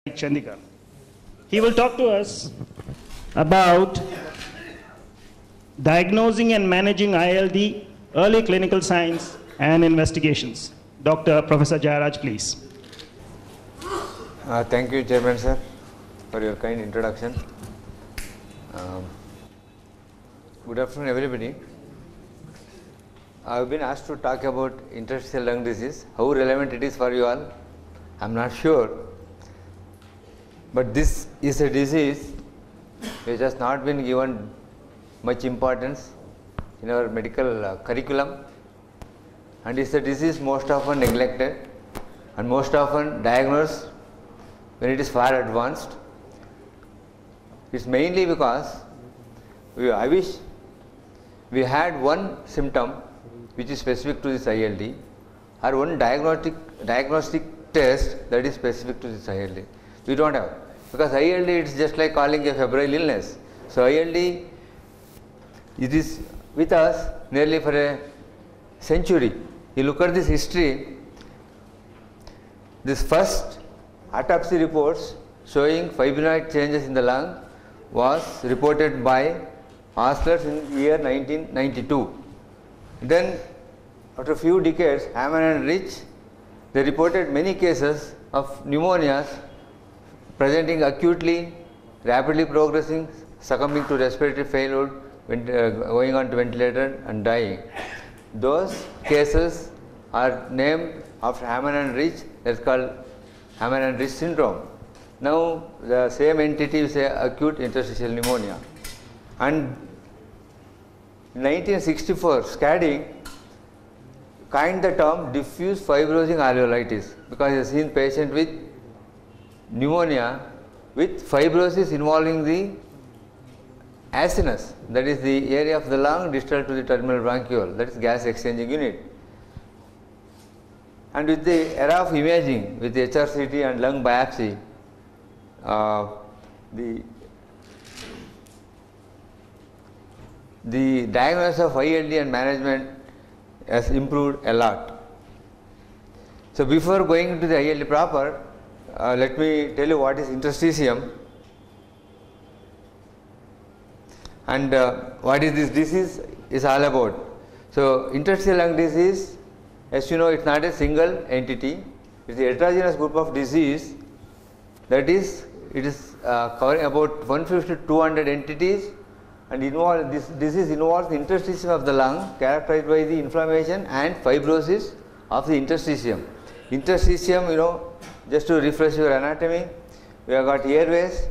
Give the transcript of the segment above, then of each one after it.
Chandika. He will talk to us about diagnosing and managing ILD, early clinical signs and investigations. Dr. Professor Jayaraj, please. Thank you, Chairman sir, for your kind introduction. Good afternoon, everybody. I have been asked to talk about interstitial lung disease. How relevant it is for you all, I am not sure. But this is a disease which has not been given much importance in our medical curriculum, and is a disease most often neglected and most often diagnosed when it is far advanced. It's mainly because I wish we had one symptom which is specific to this ILD, or one diagnostic test that is specific to this ILD. We don't have, because ILD it's just like calling a febrile illness. So ILD, it is with us nearly for a century. You look at this history, this first autopsy reports showing fibrinoid changes in the lung was reported by Oslers in year 1992. Then after a few decades, Hammond and Rich, they reported many cases of pneumonias presenting acutely, rapidly progressing, succumbing to respiratory failure, going on to ventilator and dying. Those cases are named after Hammond and Rich. That's called Hammond and Rich syndrome. Now the same entity is acute interstitial pneumonia. And in 1964, Skading coined the term diffuse fibrosing alveolitis, because he has seen patient with pneumonia with fibrosis involving the acinus, that is the area of the lung distal to the terminal bronchiole, that is gas exchanging unit. And with the era of imaging, with the HRCT and lung biopsy, the diagnosis of ILD and management has improved a lot. So before going into the ILD proper, let me tell you what is interstitium and what is this disease is all about. So interstitial lung disease, as you know, it's not a single entity, it's a heterogeneous group of disease, that is, it is covering about 150 to 200 entities, and this disease involves the interstitium of the lung characterized by the inflammation and fibrosis of the interstitium. Interstitium, you know, just to refresh your anatomy, we have got airways,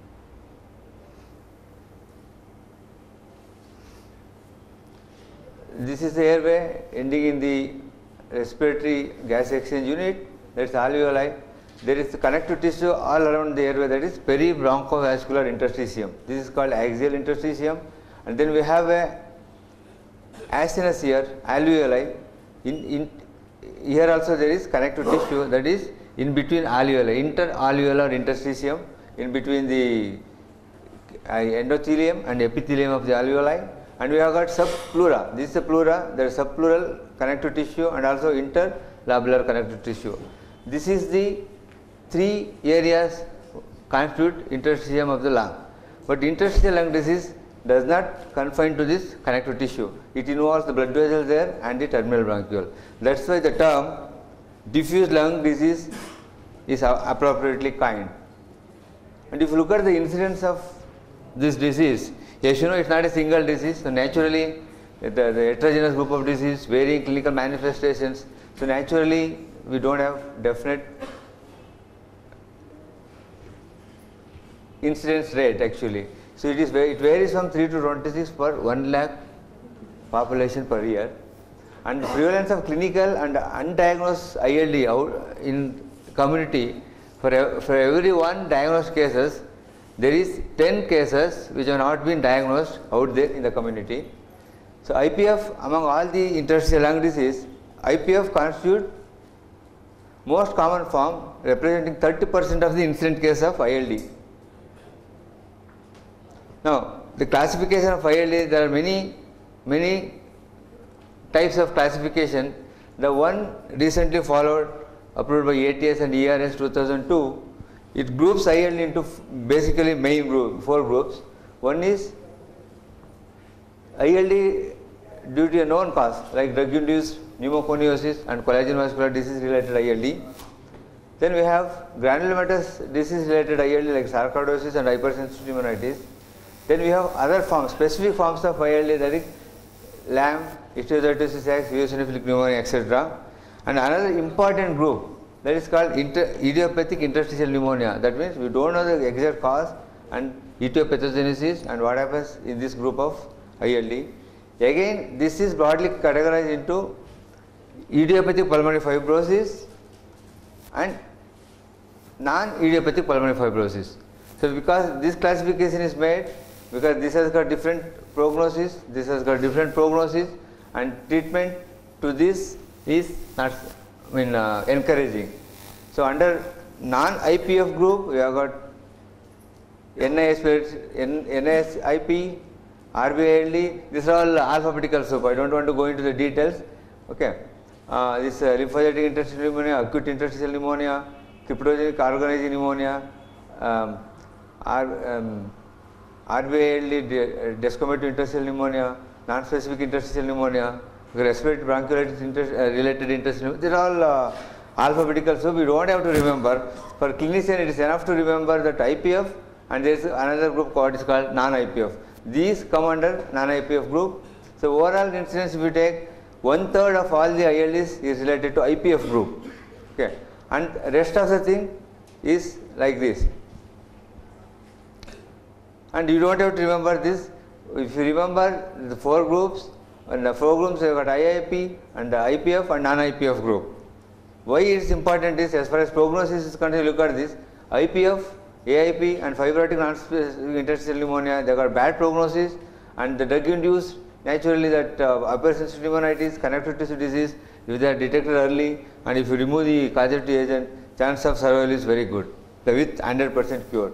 this is the airway ending in the respiratory gas exchange unit, that is alveoli. There is the connective tissue all around the airway, that is peribronchovascular interstitium. This is called axial interstitium. And then we have a acinus here, alveoli. Here also there is connective tissue, that is in between alveoli, interalveolar interstitium, in between the endothelium and epithelium of the alveoli. And we have got subpleura. This is the pleura, there is subpleural connective tissue and also interlobular connective tissue. This is the three areas constitute interstitium of the lung. But interstitial lung disease does not confine to this connective tissue. It involves the blood vessels there and the terminal bronchiole. That's why the term diffuse lung disease is appropriately coined. And if you look at the incidence of this disease, as you know, it's not a single disease. So naturally, the heterogeneous group of disease, varying clinical manifestations. So naturally, we don't have definite incidence rate actually. So it varies from 3 to 26 per 1 lakh population per year. And the prevalence of clinical and undiagnosed ILD out in community, for every one diagnosed cases, there is 10 cases which have not been diagnosed out there in the community. So IPF, among all the interstitial lung disease, IPF constitute most common form, representing 30% of the incident case of ILD. Now, the classification of ILD, there are many types of classification. The one recently followed, approved by ATS and ERS 2002, it groups ILD into basically main group, 4 groups. One is ILD due to a known cause like drug-induced pneumoconiosis and collagen vascular disease related ILD. Then we have granulomatous disease related ILD like sarcoidosis and hypersensitive pneumonitis. Then we have other forms, specific forms of ILD, that is LAM, histiocytosis X, eosinophilic pneumonia, etc. And another important group, that is called idiopathic interstitial pneumonia. That means we don't know the exact cause and etiopathogenesis and what happens in this group of ILD. Again, this is broadly categorized into idiopathic pulmonary fibrosis and non-idiopathic pulmonary fibrosis. So because this classification is made, because this has got different prognosis, this has got different prognosis, and treatment to this is not encouraging. So under non-IPF group, we have got NSIP, RBILD, these are all alphabetical soup. I don't want to go into the details. Okay. This lymphocytic interstitial pneumonia, acute interstitial pneumonia, cryptogenic organizing pneumonia, RBILD, desquamative interstitial pneumonia, non-specific interstitial pneumonia, respiratory bronchiolitis related interstitial pneumonia. These are all alphabetical soup. We don't have to remember. For clinician, it is enough to remember that IPF, and there is another group called non-IPF. These come under non-IPF group. So overall incidence, if we take 1/3 of all the ILDs is related to IPF group. Okay, and rest of the thing is like this. And you don't have to remember this. If you remember the 4 groups, and the 4 groups, you have got IIP and the IPF and non-IPF group. Why it is important is, as far as prognosis is concerned, look at this. IPF, AIP and fibrotic non-specific interstitial pneumonia, they got bad prognosis, and the drug induced naturally that hypersensitive pneumonitis, connective tissue disease, if they are detected early and if you remove the causative agent, chance of survival is very good with 100% cure.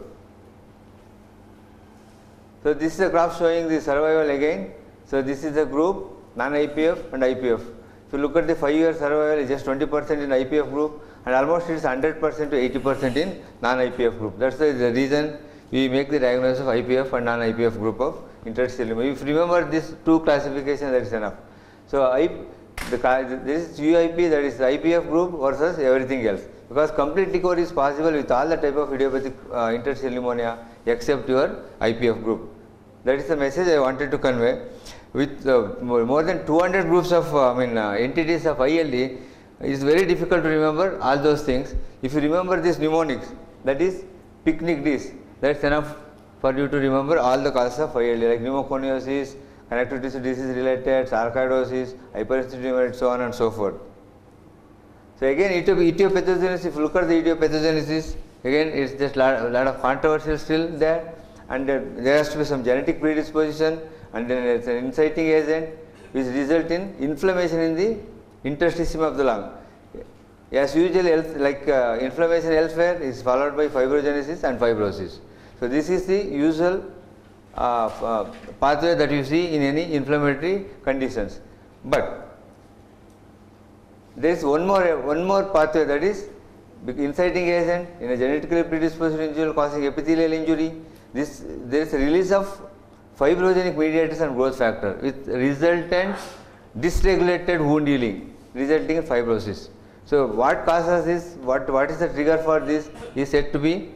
So this is a graph showing the survival again. So this is the group non-IPF and IPF. If you look at the 5-year survival, is just 20% in IPF group and almost it is 100% to 80% in non-IPF group. That's the reason we make the diagnosis of IPF and non-IPF group of interstitial pneumonia. If you remember these 2 classifications, that is enough. So this is UIP, that is the IPF group versus everything else, because complete recovery is possible with all the type of idiopathic interstitial pneumonia except your IPF group. That is the message I wanted to convey. With more than 200 groups of entities of ILD, it is very difficult to remember all those things. If you remember this mnemonics, that is picnic dish, that's enough for you to remember all the causes of ILD like pneumoconiosis, connective tissue disease related, sarcoidosis, hypersensitivity, so on and so forth. So again, etiopathogenesis, if you look at the etiopathogenesis, again it's just lot of controversy still there, and there has to be some genetic predisposition, and then it's an inciting agent which result in inflammation in the interstitium of the lung. As usual, inflammation elsewhere is followed by fibrogenesis and fibrosis. So this is the usual pathway that you see in any inflammatory conditions. But there is one more pathway, that is inciting agent in a genetically predisposed individual causing epithelial injury. There is a release of fibrogenic mediators and growth factor with resultant dysregulated wound healing resulting in fibrosis. So what causes this, what is the trigger for this is said to be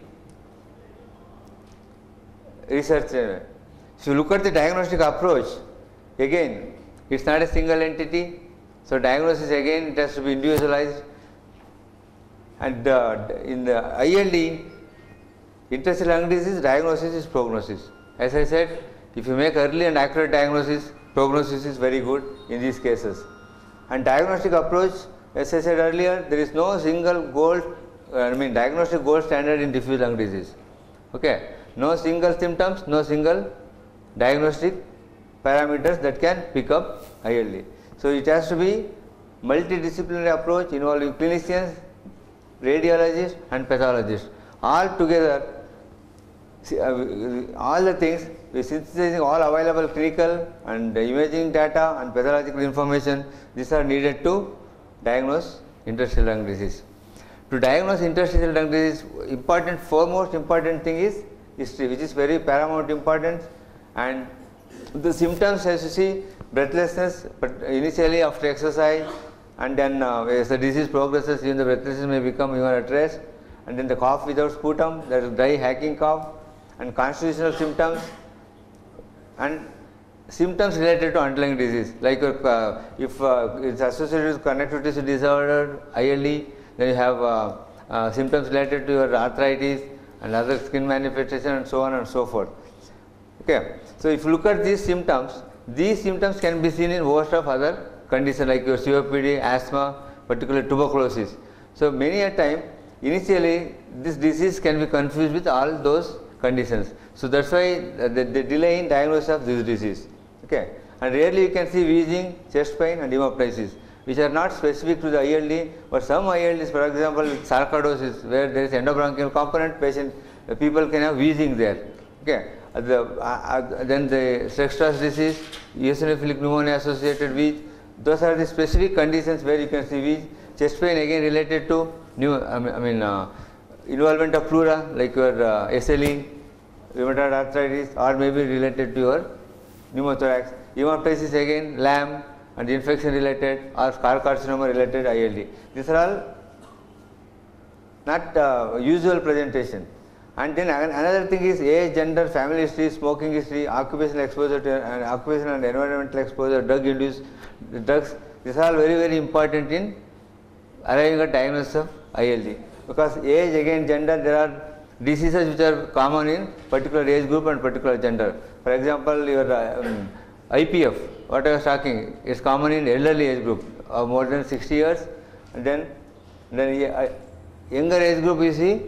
research. If you look at the diagnostic approach, again it's not a single entity, so diagnosis again it has to be individualized, and in the ILD, interstitial lung disease, diagnosis is prognosis. As I said, if you make early and accurate diagnosis, prognosis is very good in these cases. And diagnostic approach, as I said earlier, there is no single diagnostic gold standard in diffuse lung disease. Okay, no single symptoms, no single diagnostic parameters that can pick up ILD. So it has to be multidisciplinary approach involving clinicians, radiologists and pathologists. All together, all the things, we are synthesizing all available clinical and imaging data and pathological information. These are needed to diagnose interstitial lung disease. to diagnose interstitial lung disease, foremost important thing is history, which is very paramount importance. And the symptoms, as you see, breathlessness, but initially after exercise, and then as the disease progresses, even the breathlessness may become even at rest, and then the cough without sputum, that is dry hacking cough, and constitutional symptoms, and symptoms related to underlying disease, like if it's associated with connective tissue disorder, ILD, then you have symptoms related to your arthritis and other skin manifestation and so on and so forth. Okay. So if you look at these symptoms can be seen in host of other conditions like your COPD, asthma, particularly tuberculosis. So many a time, initially this disease can be confused with all those conditions. So that's why the delay in diagnosis of this disease. Okay. And rarely you can see wheezing, chest pain and hemoptysis, which are not specific to the ILD, but some ILDs, for example, sarcoidosis, where there is endobronchial component, people can have wheezing there. Okay. Then the Sextras disease, eosinophilic pneumonia associated wheeze, those are the specific conditions where you can see wheeze. Chest pain again related to involvement of pleura, like your SLE, rheumatoid arthritis, or maybe related to your pneumothorax. Hemoptysis again, LAM and infection related or scar carcinoma related ILD. These are all not usual presentation. And then another thing is age, gender, family history, smoking history, occupational exposure to and occupational and environmental exposure, drug-induced drugs. These are all very, very important in arriving at diagnosis of ILD. Because age, again gender, there are diseases which are common in particular age group and particular gender. For example, your IPF, what I was talking, is common in elderly age group of more than 60 years. And then younger age group you see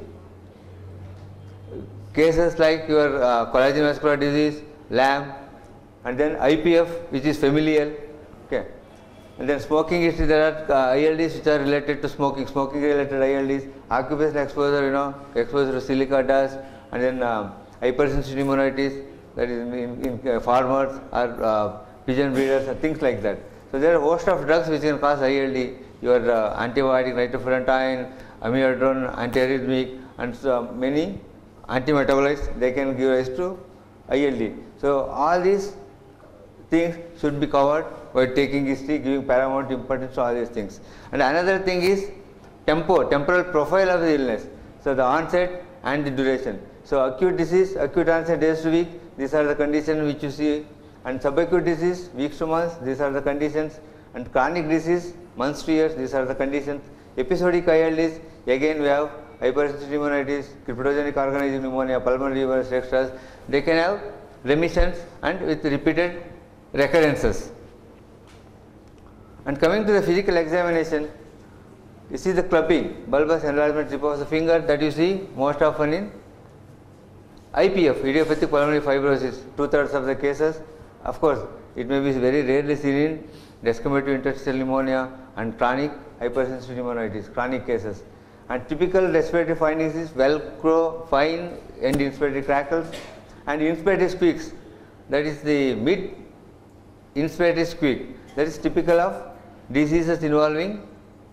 cases like your collagen vascular disease, LAM, and then IPF, which is familial. Okay. And then smoking history, there are ILDs which are related to smoking related ILDs, occupational exposure, exposure to silica dust, and then hypersensitive pneumonitis, that is in farmers or pigeon breeders and things like that. So there are a host of drugs which can cause ILD, your antibiotic, nitrofurantoin, amiodarone, antiarrhythmic, and so many antimetabolites, they can give rise to ILD. So all these things should be covered by taking history, giving paramount importance to all these things. And another thing is temporal profile of the illness. So the onset and the duration. So acute disease, acute onset days to week, these are the conditions which you see, and subacute disease, weeks to months, these are the conditions, and chronic disease, months to years, these are the conditions. Episodic ILDs, again we have hypersensitive pneumonitis, cryptogenic organizing pneumonia, pulmonary fibrosis, Sextras, they can have remissions and with repeated recurrences. And coming to the physical examination, you see the clubbing, bulbous enlargement tip of the finger, that you see most often in IPF, idiopathic pulmonary fibrosis, 2/3 of the cases. Of course, it may be very rarely seen in desquamative interstitial pneumonia and chronic hypersensitive pneumonitis, chronic cases. And typical respiratory findings is velcro, fine end inspiratory crackles, and inspiratory squeaks, that is the mid inspiratory squeak, that is typical of diseases involving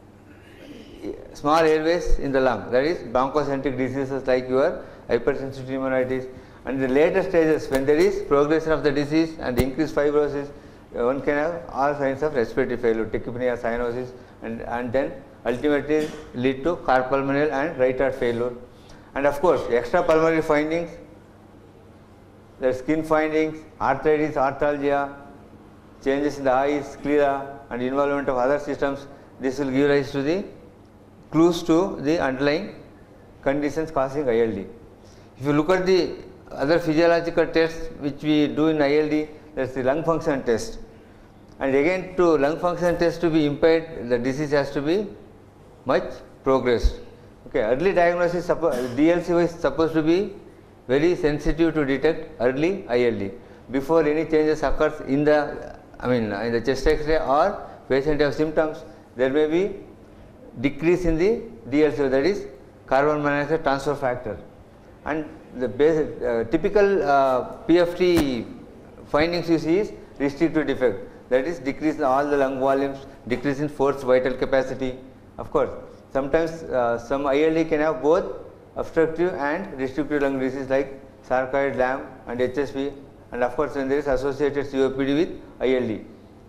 small airways in the lung, that is bronchocentric diseases like your hypersensitive pneumonitis. And the later stages, when there is progression of the disease and increased fibrosis, one can have all signs of respiratory failure, tachypnea, cyanosis, and then ultimately lead to carpulmonal and right heart failure. And of course, extrapulmonary findings, the skin findings, arthritis, arthralgia, changes in the eyes, sclera, and involvement of other systems, this will give rise to the clues to the underlying conditions causing ILD. If you look at the other physiological tests which we do in ILD, there is the lung function test. And again, to lung function test to be impaired, the disease has to be much progressed. Okay, early diagnosis, DLC is supposed to be very sensitive to detect early ILD before any changes occurs in the in the chest X-ray or patient have symptoms. There may be decrease in the DLC, that is carbon monoxide transfer factor, and the typical PFT findings you see is restrictive defect, that is decrease in all the lung volumes, decrease in forced vital capacity. Of course, Sometimes some ILD can have both obstructive and restrictive lung disease like sarcoid, LAM and HSV, and of course when there is associated COPD with ILD.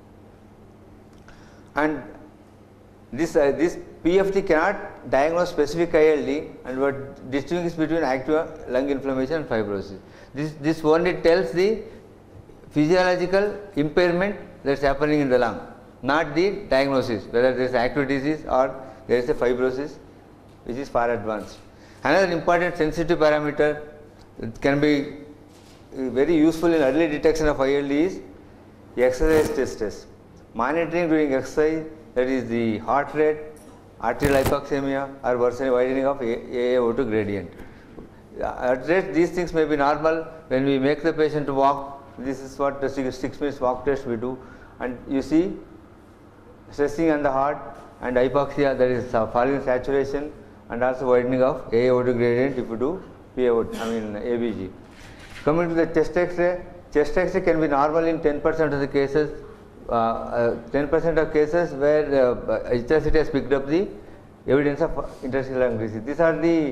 And this PFT cannot diagnose specific ILD, and what distinguishes between active lung inflammation and fibrosis. This only tells the physiological impairment that is happening in the lung, not the diagnosis whether there is active disease or there is a fibrosis which is far advanced. Another important sensitive parameter that can be very useful in early detection of ILD is exercise test. Monitoring during exercise, that is the heart rate, arterial hypoxemia or worsening widening of AaO2 gradient. At rest these things may be normal. When we make the patient to walk, this is what the 6 minutes walk test we do, and you see stressing on the heart and hypoxia, that is falling saturation and also widening of AaO2 gradient if you do ABG. Coming to the chest X-ray, chest X-ray can be normal in 10% of the cases. 10% of cases where HRCT has picked up the evidence of interstitial lung disease. These are the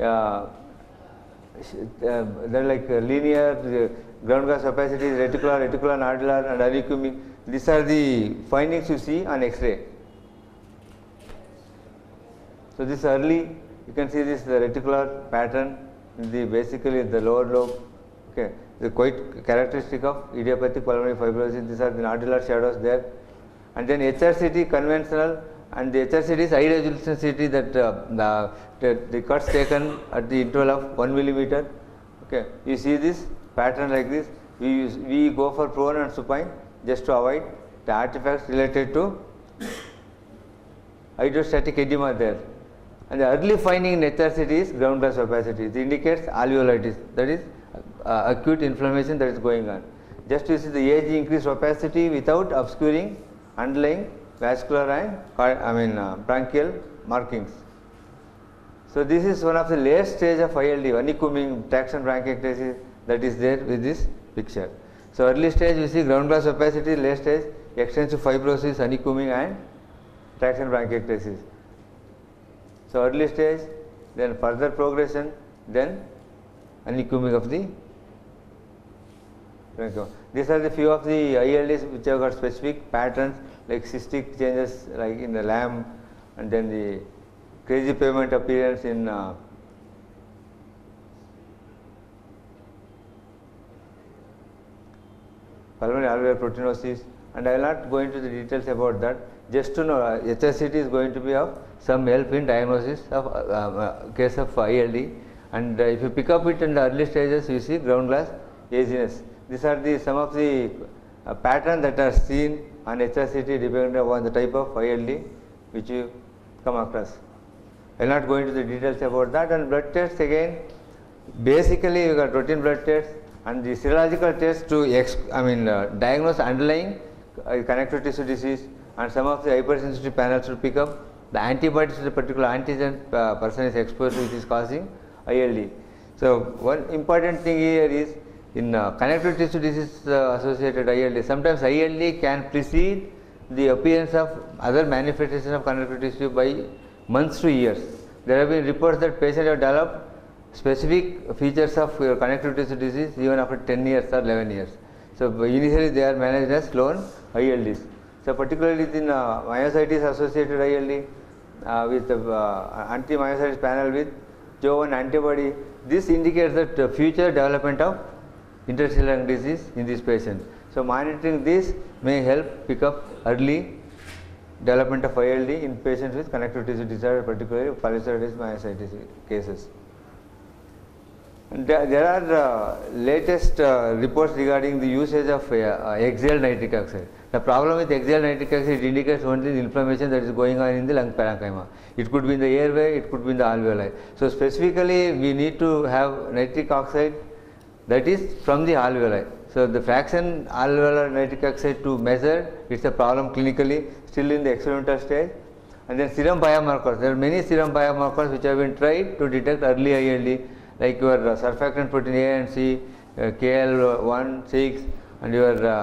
they're like linear, ground glass opacity, reticular, nodular and anechoic. These are the findings you see on X-ray. So this early, you can see this reticular pattern in basically the lower lobe. Okay, the quite characteristic of idiopathic pulmonary fibrosis. These are the nodular shadows there, and then HRCT conventional, and the HRCT is high resolution CT that the cuts taken at the interval of 1 millimeter. Okay, you see this pattern like this. We go for prone and supine just to avoid the artifacts related to hydrostatic edema there. And the early finding in HRCT is ground glass opacity. It indicates alveolitis, that is acute inflammation that is going on. Just you see the age increased opacity without obscuring underlying vascular and bronchial markings. So this is one of the late stage of ILD, honeycombing, traction bronchiectasis, that is there with this picture. So early stage you see ground glass opacity, late stage extensive fibrosis, honeycombing and traction bronchiectasis. So early stage, then further progression, then honeycombing of the bronchiole. These are the few of the ILDs which have got specific patterns like cystic changes like in the LAM, and then the crazy pavement appearance in pulmonary alveolar proteinosis, and I will not go into the details about that. Just to know, HRCT is going to be of some help in diagnosis of case of ILD, and if you pick up it in the early stages, you see ground glass haziness. These are some of the patterns that are seen on HRCT depending upon the type of ILD which you come across. I will not go into the details about that. And blood tests again, basically you got routine blood tests and the serological tests to diagnose underlying connective tissue disease, and some of the hypersensitivity panels to pick up the antibodies to the particular antigen person is exposed to, which is causing ILD. So one important thing here is in connective tissue disease associated ILD, sometimes ILD can precede the appearance of other manifestations of connective tissue by months to years. There have been reports that patients have developed specific features of connective tissue disease even after 10 years or 11 years. So initially they are managed as lone ILDs. So particularly in myositis associated ILD with anti-myositis panel with Jo1 antibody, this indicates that future development of interstitial lung disease in this patient. So monitoring this may help pick up early development of ILD in patients with connective tissue disorder, particularly polycystic myositis cases. And there are latest reports regarding the usage of exhaled nitric oxide. The problem with exhaled nitric oxide, it indicates only the inflammation that is going on in the lung parenchyma. It could be in the airway, it could be in the alveoli. So specifically we need to have nitric oxide that is from the alveoli. So the fraction alveolar nitric oxide to measure, it's a problem clinically, still in the experimental stage. And then serum biomarkers, there are many serum biomarkers which have been tried to detect early ILD, like your surfactant protein A and C, KL1, 6, and your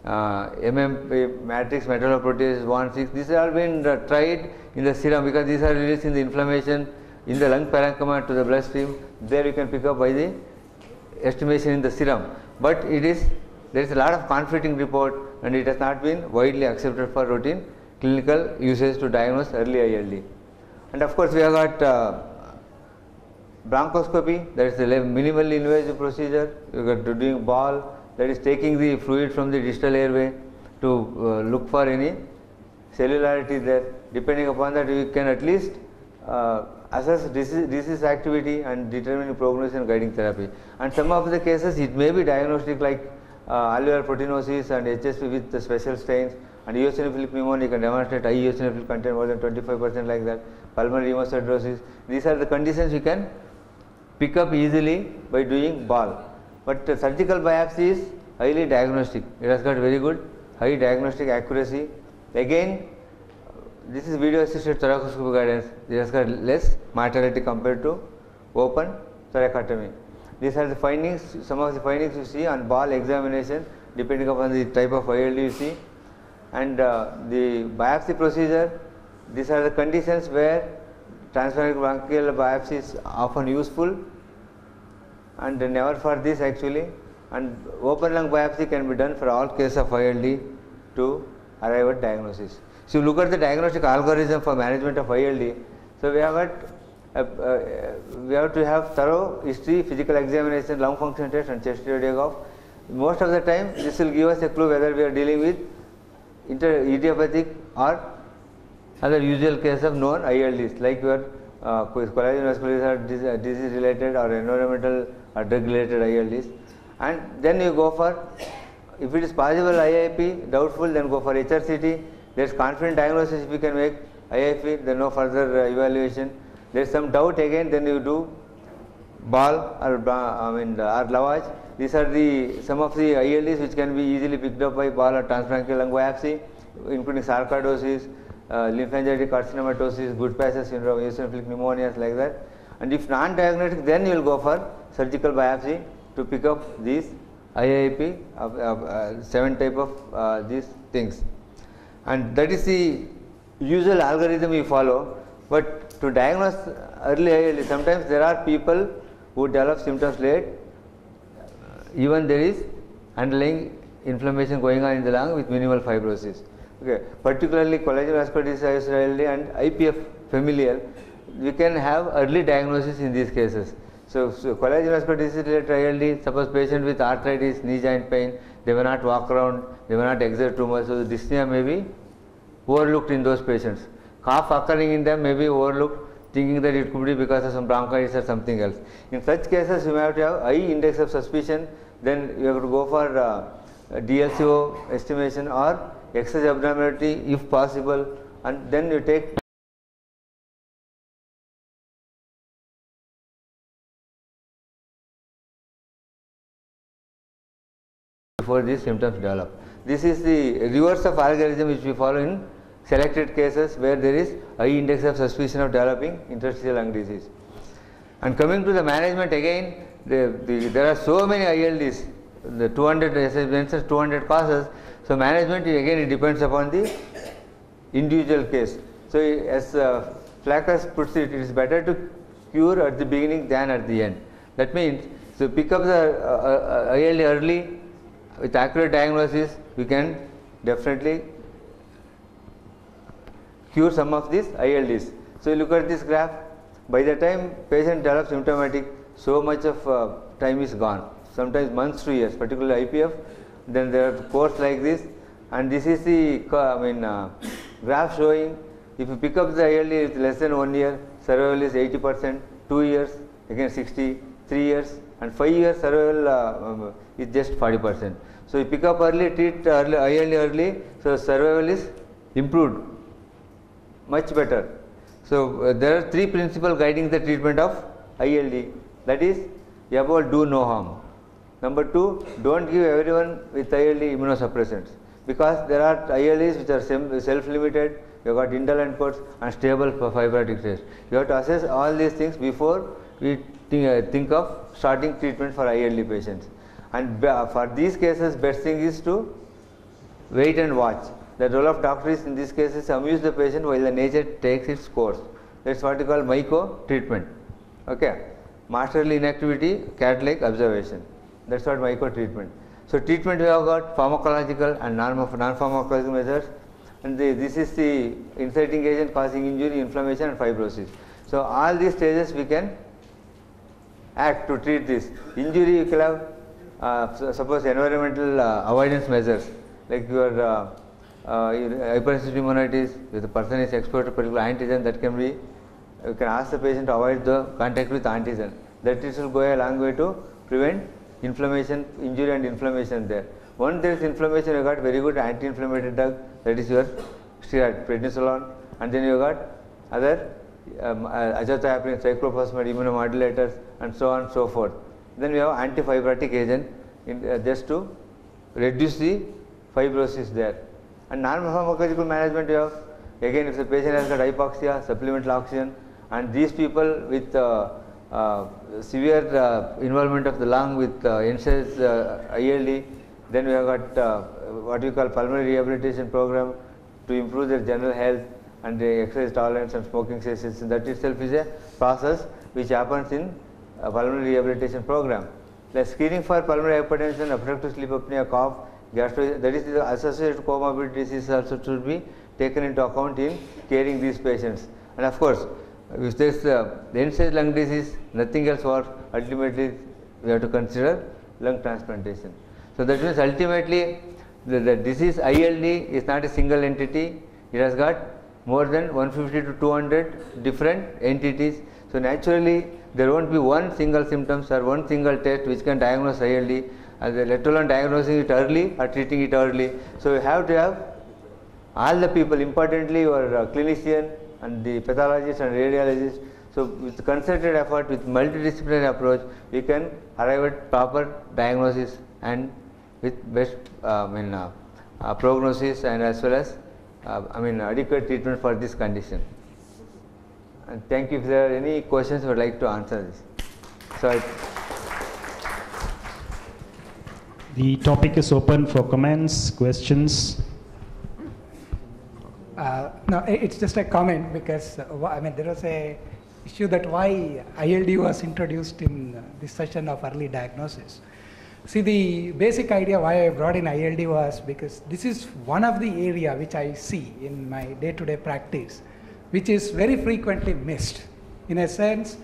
matrix metalloprotease 1,6. These have all been tried in the serum because these are releasing the inflammation in the lung parenchyma to the bloodstream. There you can pick up by the estimation in the serum. But there is a lot of conflicting report, and it has not been widely accepted for routine clinical usage to diagnose early ILD. And of course, we have got bronchoscopy, that is a minimally invasive procedure. You got doing ball, that is taking the fluid from the distal airway to look for any cellularity there. Depending upon that, we can at least assess disease activity and determine prognosis and guiding therapy. And some of the cases it may be diagnostic, like alveolar proteinosis and HSP with the special strains, and eosinophilic pneumonia can demonstrate high eosinophil content more than 25% like that, pulmonary hemocytosis. These are the conditions you can pick up easily by doing ball. But surgical biopsy is highly diagnostic. It has got very good high diagnostic accuracy. Again, this is video assisted thoracoscopy guidance. It has got less mortality compared to open thoracotomy. These are the findings, some of the findings you see on ball examination depending upon the type of ILD you see. And the biopsy procedure, these are the conditions where transperic bronchial biopsy is often useful, and never for this actually. And open lung biopsy can be done for all cases of ILD to arrive at diagnosis. So you look at the diagnostic algorithm for management of ILD. So we have to have thorough history, physical examination, lung function test, and chest radiograph. Most of the time, this will give us a clue whether we are dealing with idiopathic or other usual case of known ILDs, like your collagen vascular disease related or environmental or drug related ILDs. And then you go for, if it is possible IIP, doubtful, then go for HRCT. There is confident diagnosis if you can make IIP, then no further evaluation. There is some doubt again, then you do ball or lavage. These are some of the ILDs which can be easily picked up by ball or transbronchial lung biopsy, including sarcoidosis, lymphangitic carcinomatosis, Goodpasser syndrome, eosinophilic pneumonias, like that. And if non-diagnostic, then you will go for surgical biopsy to pick up these IIP of 7 type of these things. And that is the usual algorithm we follow. But to diagnose early ILD, sometimes there are people who develop symptoms late, even there is underlying inflammation going on in the lung with minimal fibrosis. Okay. Particularly collagen vascular disease ILD and IPF familial, we can have early diagnosis in these cases. So collagen vascular disease related ILD, suppose patient with arthritis, knee joint pain, they may not walk around, they may not exert too much, so the dyspnea may be overlooked in those patients. Cough occurring in them may be overlooked, thinking that it could be because of some bronchitis or something else. In such cases, you may have to have high index of suspicion, then you have to go for DLCO estimation or excess abnormality if possible, and then you take before these symptoms develop. This is the reverse of algorithm which we follow in selected cases where there is high index of suspicion of developing interstitial lung disease. And coming to the management, again, there are so many ILDs, the 200, as I mentioned, 200 causes. So management, again, it depends upon the individual case. So as Flackers puts it, it is better to cure at the beginning than at the end. That means, so pick up the ILD early with accurate diagnosis, we can definitely cure some of these ILDs. So you look at this graph, by the time patient develops symptomatic, so much of time is gone, sometimes months to years, particularly IPF. Then there are course like this, and this is the graph showing if you pick up the ILD with less than 1 year, survival is 80%, 2 years again 60, 3 years, and 5 years survival is just 40%. So you pick up early, treat ILD early, so survival is improved much better. So there are 3 principles guiding the treatment of ILD. That is, above, do no harm. Number 2, don't give everyone with ILD immunosuppressants, because there are ILDs which are self-limited, you have got indolent coats and stable fibrotic test. You have to assess all these things before we think of starting treatment for ILD patients. And for these cases, best thing is to wait and watch. The role of doctor is in this case is amuse the patient while the nature takes its course. That's what we call myco treatment. Okay, masterly inactivity, cat-like observation. That's what myco treatment. So treatment we have got pharmacological and non-pharmacological measures, and this is the inciting agent causing injury, inflammation and fibrosis. So all these stages we can act to treat this. Injury you can have suppose environmental avoidance measures, like your hypersensitivity pneumonitis, if the person is exposed to particular antigen, that can be, you can ask the patient to avoid the contact with antigen. That it will go a long way to prevent inflammation, injury and inflammation there. Once there is inflammation, you got very good anti-inflammatory drug, that is your steroid, prednisolone, and then you got other azathioprine, cyclophosphamide, immunomodulators, and so on and so forth. Then we have antifibrotic agent just to reduce the fibrosis there. And non-pharmacological management, you have, again, if the patient has got hypoxia, supplemental oxygen, and these people with severe involvement of the lung with end-stage ILD, then we have got what we call pulmonary rehabilitation program to improve their general health and the exercise tolerance and smoking cessation. That itself is a process which happens in a pulmonary rehabilitation program. The screening for pulmonary hypertension, obstructive sleep apnea, cough, gastro, that is the associated comorbid disease also should be taken into account in caring these patients. And of course, if there is the end-stage lung disease, nothing else works, ultimately we have to consider lung transplantation. So that means ultimately the disease ILD is not a single entity, it has got more than 150 to 200 different entities. So naturally there won't be one single symptoms or one single test which can diagnose ILD, let alone diagnosing it early or treating it early. So you have to have all the people, importantly your clinician and the pathologist and radiologist. So with concerted effort, with multidisciplinary approach, we can arrive at proper diagnosis and with best prognosis and as well as adequate treatment for this condition. And thank you. If there are any questions, I would like to answer this. So the topic is open for comments, questions. No, it's just a comment because there was a issue that why ILD was introduced in this session of early diagnosis. See, the basic idea why I brought in ILD was because this is one of the area which I see in my day-to-day practice, which is very frequently missed. In a sense,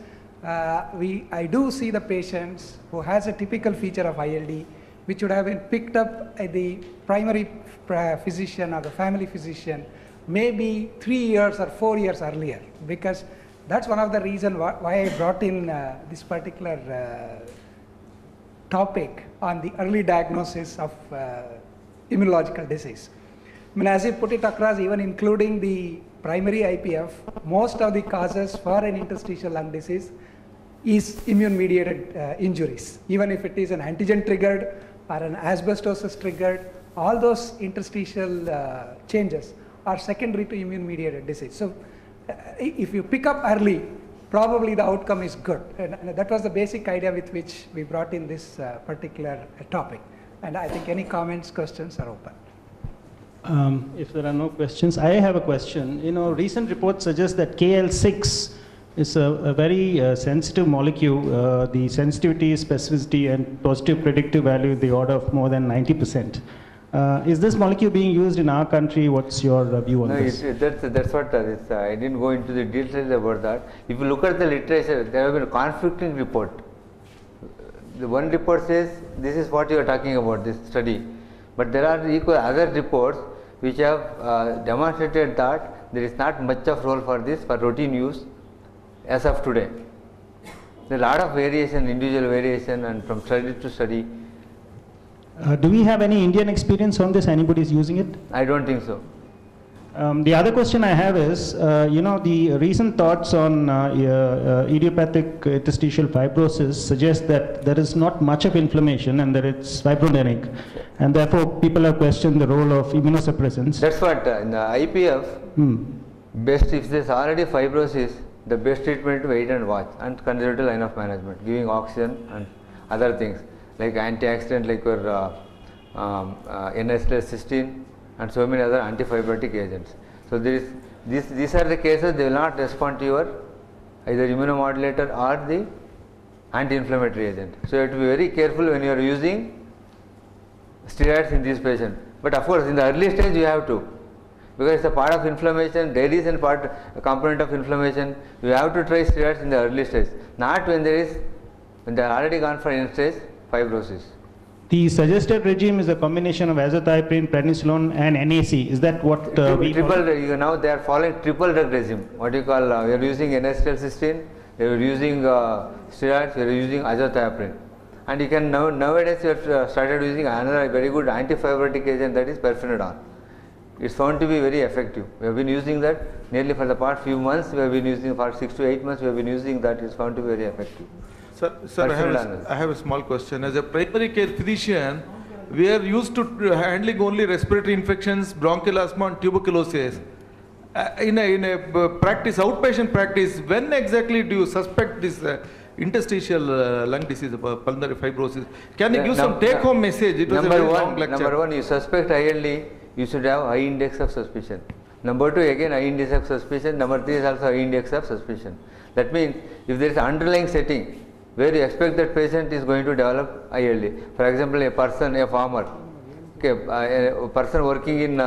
I do see the patients who has a typical feature of ILD, which would have been picked up at the primary physician or the family physician maybe 3 years or 4 years earlier, because that's one of the reasons why I brought in this particular topic on the early diagnosis of immunological disease. As you put it across, even including the primary IPF, most of the causes for an interstitial lung disease is immune-mediated injuries. Even if it is an antigen-triggered or an asbestosis-triggered, all those interstitial changes are secondary to immune-mediated disease. So if you pick up early, probably the outcome is good. And that was the basic idea with which we brought in this particular topic. And I think any comments, questions are open. If there are no questions, I have a question. Recent reports suggest that KL6 is a very sensitive molecule. The sensitivity, specificity, and positive predictive value in the order of more than 90%. Is this molecule being used in our country? What's your view on this? That's what I didn't go into the details about that. If you look at the literature, there have been a conflicting report. The one report says this is what you are talking about, this study, but there are other reports which have demonstrated that there is not much of role for this for routine use as of today. There is a lot of variation, individual variation, and from study to study. Do we have any Indian experience on this? Anybody is using it? I don't think so. The other question I have is, the recent thoughts on idiopathic interstitial fibrosis suggest that there is not much of inflammation and that it's fibrogenic, and therefore people have questioned the role of immunosuppressants. That's what in the IPF, best if there's already fibrosis, the best treatment to wait and watch and conservative line of management, giving oxygen and other things like antioxidant like your N-acetylcysteine and so many other antifibrotic agents. So these are the cases they will not respond to your either immunomodulator or the anti-inflammatory agent. So you have to be very careful when you are using steroids in these patients. But of course in the early stage you have to, because it's a part of inflammation, there is a component of inflammation. You have to try steroids in the early stage, not when they are already gone for end stage fibrosis. The suggested regime is a combination of azathioprine, prednisolone and NAC. Is that what we now they are following triple drug regime. What you call, we are using N-acetylcysteine, they are using steroids, we are using azathioprine. And you can nowadays you have started using another very good antifibrotic agent, that is pirfenidone. It's found to be very effective. We have been using that nearly for the past few months. We have been using for 6 to 8 months. We have been using that. It's found to be very effective. Sir, I have a small question. As a primary care physician, we are used to handling only respiratory infections, bronchial asthma, and tuberculosis. In a practice, outpatient practice, when exactly do you suspect this interstitial lung disease, pulmonary fibrosis? Can you give some take-home message? It was a very long lecture. Number one, you suspect ILD, you should have high index of suspicion. Number two, again high index of suspicion. Number three is also high index of suspicion. That means if there is underlying setting where you expect that patient is going to develop ILD, for example, a farmer, okay, a person working in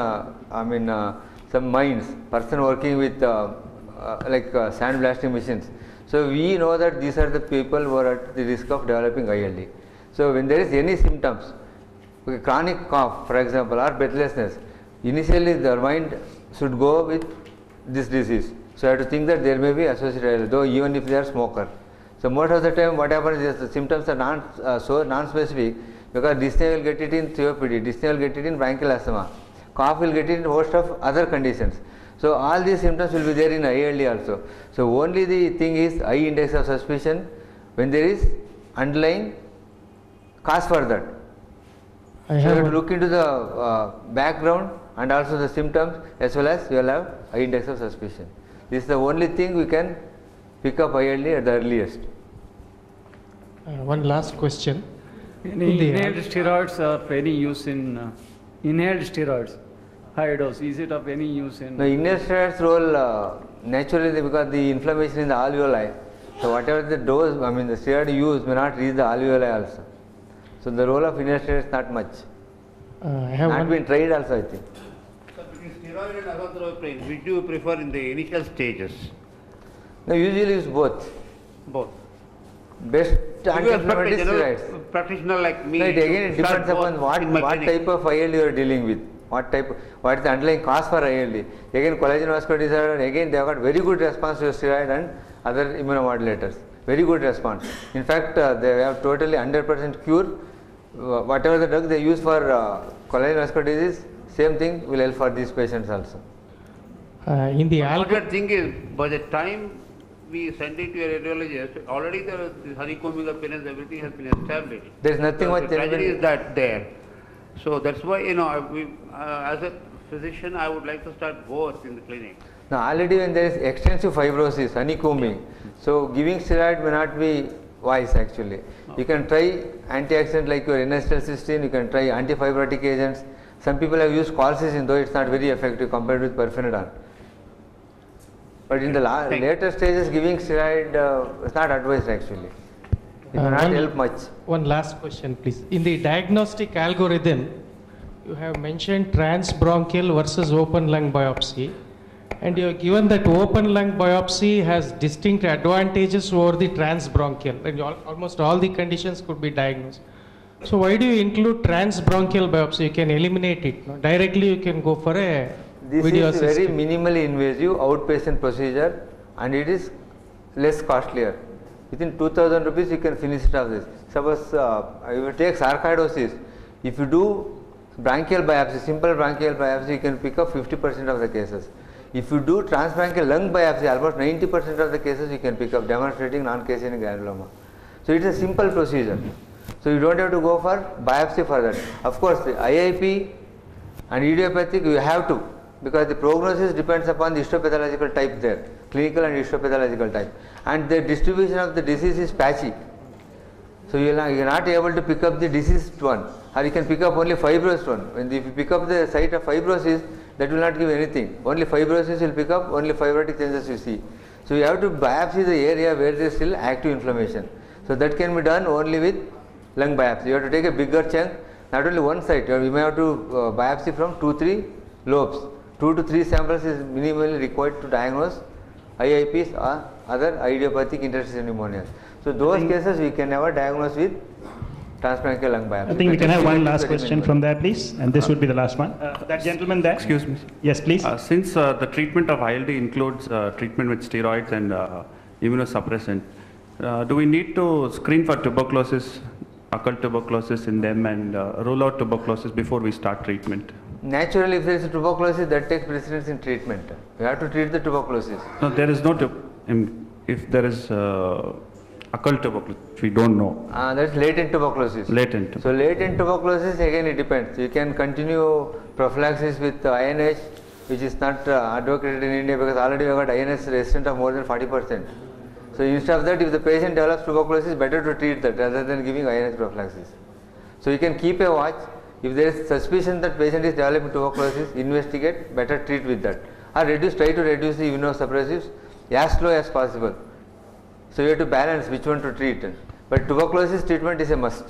some mines, person working with sandblasting machines. So we know that these are the people who are at the risk of developing ILD. So when there is any symptoms, okay, chronic cough, for example, or breathlessness, initially their mind should go with this disease. So I have to think that there may be associated, though even if they are smoker. So most of the time what happens is the symptoms are non-specific, because dyspnea will get it in COPD, dyspnea will get it in bronchial asthma, cough will get it in a host of other conditions. So all these symptoms will be there in ILD also. So only the thing is high index of suspicion when there is underlying cause for that. So you have to look into the background and also the symptoms, as well as you will have high index of suspicion. This is the only thing we can pick up ILD at the earliest. One last question. Inhaled steroids are of any use in inhaled steroids? High dose, is it of any use in? The inhaled steroids role naturally, because the inflammation in the alveoli. So whatever the dose, the steroid used may not reach the alveoli also. So the role of inhaled steroids is not much. I have not been tried also, I think. So between steroid and azathioprine, which do you prefer in the initial stages? No, usually use both. Both. Best anti-inflammatory steroids. Practitioner like me. No, it again depends upon what type of ILD you are dealing with. What is the underlying cause for ILD? Again, collagen vascular disorder, again they have got very good response to steroid and other immunomodulators. Very good response. In fact, they have totally 100% cure. Whatever the drug they use for collagen vascular disease, same thing will help for these patients also. In the Another thing is, by the time we send it to a radiologist, already the honeycombing appearance, everything has been established. There is nothing much. The tragedy is that there. So that's why, as a physician, I would like to start both in the clinic. Now, already when there is extensive fibrosis, honeycombing, so giving steroid may not be wise actually. You can try antioxidant like your N-acetylcysteine, you can try antifibrotic agents. Some people have used colchicine, though it's not very effective compared with pirfenidone. But in the later stages, giving steroid is not advised actually. It may not help much. One last question, please. In the diagnostic algorithm, you have mentioned transbronchial versus open lung biopsy, and you have given that open lung biopsy has distinct advantages over the transbronchial, and almost all the conditions could be diagnosed. So why do you include transbronchial biopsy? You can eliminate it. No? Directly you can go for a video assisted. This is very minimally invasive outpatient procedure, and it is less costlier. Within 2,000 rupees you can finish it off this. Suppose you take sarcoidosis, if you do bronchial biopsy, simple bronchial biopsy, you can pick up 50% of the cases. If you do transbronchial lung biopsy, almost 90% of the cases you can pick up, demonstrating non-carcinogenic granuloma. So it is a simple procedure. So you don't have to go for biopsy for that. Of course, the IIP and idiopathic you have to, because the prognosis depends upon the histopathological type there, clinical and histopathological type, and the distribution of the disease is patchy. So you're not able to pick up the diseased one, or you can pick up only fibrous one. When if you pick up the site of fibrosis, that will not give anything. Only fibrosis will pick up, only fibrotic changes you see. So you have to biopsy the area where there is still active inflammation. So that can be done only with lung biopsy. You have to take a bigger chunk, not only one site. You may have to biopsy from 2-3 lobes. 2 to 3 samples is minimally required to diagnose IIPs or other idiopathic interstitial pneumonia. So those cases we can never diagnose with transbronchial lung biopsy. I think we can have one last question from there, please, and this would be the last one. That gentleman there. Excuse me. Yes, please. Since the treatment of ILD includes treatment with steroids and immunosuppressant, do we need to screen for tuberculosis, occult tuberculosis in them, and rule out tuberculosis before we start treatment? Naturally, if there is a tuberculosis, that takes precedence in treatment. We have to treat the tuberculosis. No, there is no, if there is occult tuberculosis, we don't know. That's latent tuberculosis. Latent. So latent tuberculosis, again it depends. You can continue prophylaxis with INH, which is not advocated in India because already we have got INH resistant of more than 40%. So instead of that, if the patient develops tuberculosis, better to treat that rather than giving INH prophylaxis. So you can keep a watch. If there is suspicion that patient is developing tuberculosis, investigate, better treat with that. Or try to reduce the immunosuppressives as low as possible. So you have to balance which one to treat. But tuberculosis treatment is a must.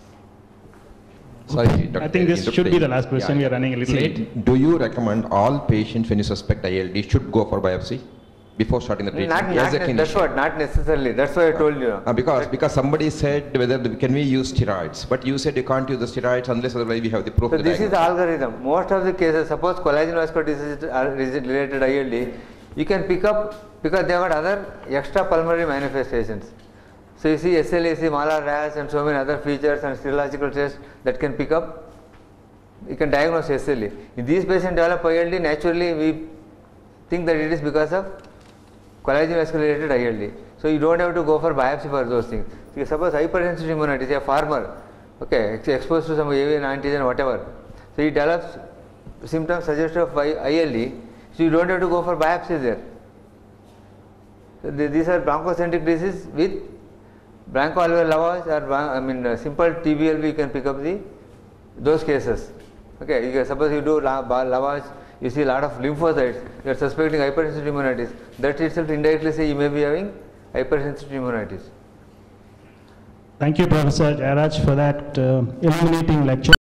Sorry, Dr. I think this should be the last question. We are running a little late. Do you recommend all patients when you suspect ILD should go for biopsy before starting the treatment? That's what, not necessarily. That's why I told you. Because somebody said can we use steroids, but you said you can't use the steroids unless otherwise we have the proof. So this is the algorithm. Most of the cases, suppose collagen vascular disease related ILD, you can pick up because they have got other extra pulmonary manifestations. So you see SLEC, malar rash and so many other features and serological tests that can pick up, you can diagnose SLE. If these patients develop ILD, naturally we think that it is because of collagen vascular related ILD. So you don't have to go for biopsy for those things. Because suppose hypersensitive pneumonitis, a farmer, okay, exposed to some avian antigen, whatever. So he develops symptoms suggestive of ILD. So you don't have to go for biopsy there. So these are bronchocentric disease with bronchoalveolar lavage or simple TBLV. You can pick up those cases. Okay, suppose you do lavage, you see a lot of lymphocytes. You are suspecting hypersensitive pneumonitis. That itself indirectly say you may be having hypersensitive pneumonitis. Thank you, Professor Jayaraj, for that illuminating lecture.